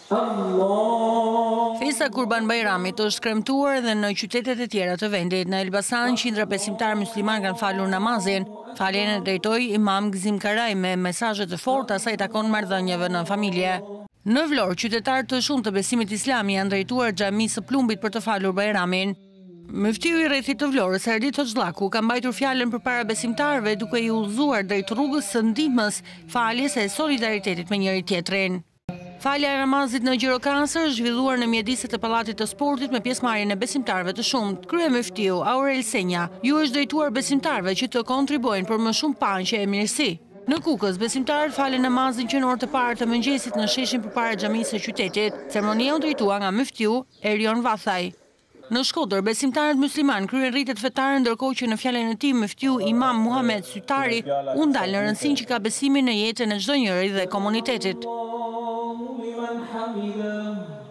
Festa Kurban Bajramit është kremtuar edhe në qytetet e tjera të vendit. Në Elbasan, qindra besimtar musliman kanë falur namazin. Faljen e drejtoi Imam Gzim Karaj me mesazhe të forta sa i takon marrëdhënieve në familje. Në Vlorë, qytetarë të shumtë të besimit islam janë drejtuar xhamisë së Plumbit për të falur Bajramin. Muftiu i rrethit të Vlorës, Erdit Hoxhallaku, ka mbajtur fjalën përpara besimtarëve duke i udhëzuar drejt rrugës së ndihmës, faljes e solidaritetit me njëri tjetrin. Falja e namazit në Gjirokastër është zhvilluar në mjediset e Pallatit të Sportit me pjesëmarrjen e besimtarëve të shumtë. Kryemuftiu Aurel Senja ju është drejtuar besimtarëve që të kontribuojnë për më shumë paqe e mirësi. Në Kukës, besimtarët falen namazin që në orë të parë të mëngjesit në sheshin përpara xhamisë së qytetit. Ceremonia u drejtua nga muftiu Erion Vathaj. Në Shkodër, besimtarët musliman kryen rritet fetare, ndërkohë që në fjalën e tij muftiu Imam Muhamet Sytari u ndal në rëndësinë që ka besimi në jetën e çdo njeri dhe komunitetit.